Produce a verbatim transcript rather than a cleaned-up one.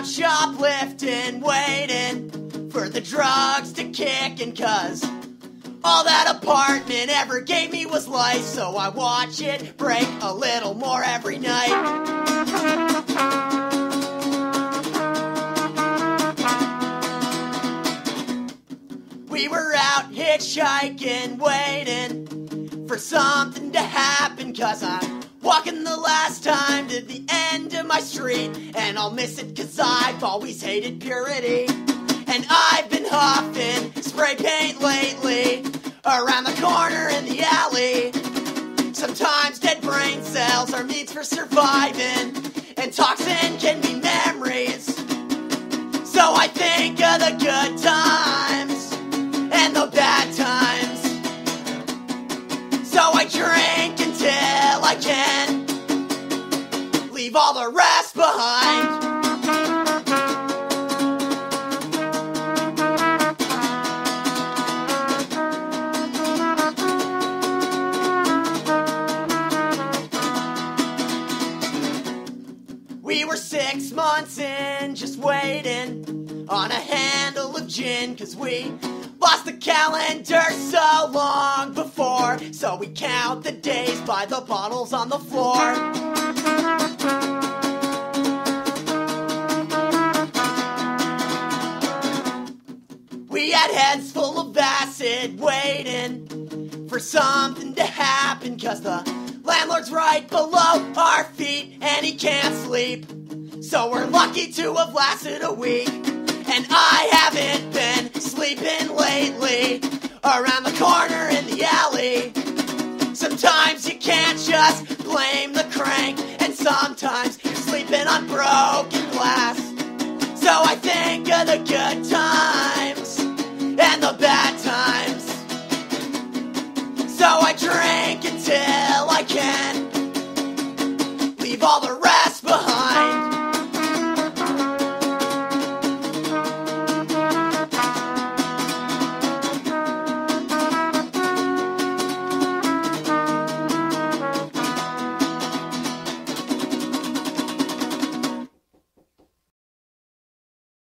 out shoplifting, waiting for the drugs to kick in, cause all that apartment ever gave me was life, so I watch it break a little more every night. We were out hitchhiking, waiting for something to happen, cause I'm walking the last time to the end of my street, and I'll miss it cause I've always hated purity. And I've been huffing spray paint lately, around the corner in the alley. Sometimes dead brain cells are means for surviving, and toxin can be memories. So I think of the good times and the bad times. So I drink until I can leave all the rest behind. We were six months in, just waiting on a handle of gin, cause we lost the calendar so long before, so we count the days by the bottles on the floor. We had heads full of acid, waiting for something to happen, cause the landlord's right below our feet and he can't sleep. So we're lucky to have lasted a week, and I haven't been sleeping lately, around the corner in the alley. Sometimes you can't just blame the crank, and sometimes you're sleeping on broken glass. So I think of the good times and the bad times. So I drink until I can leave all the rest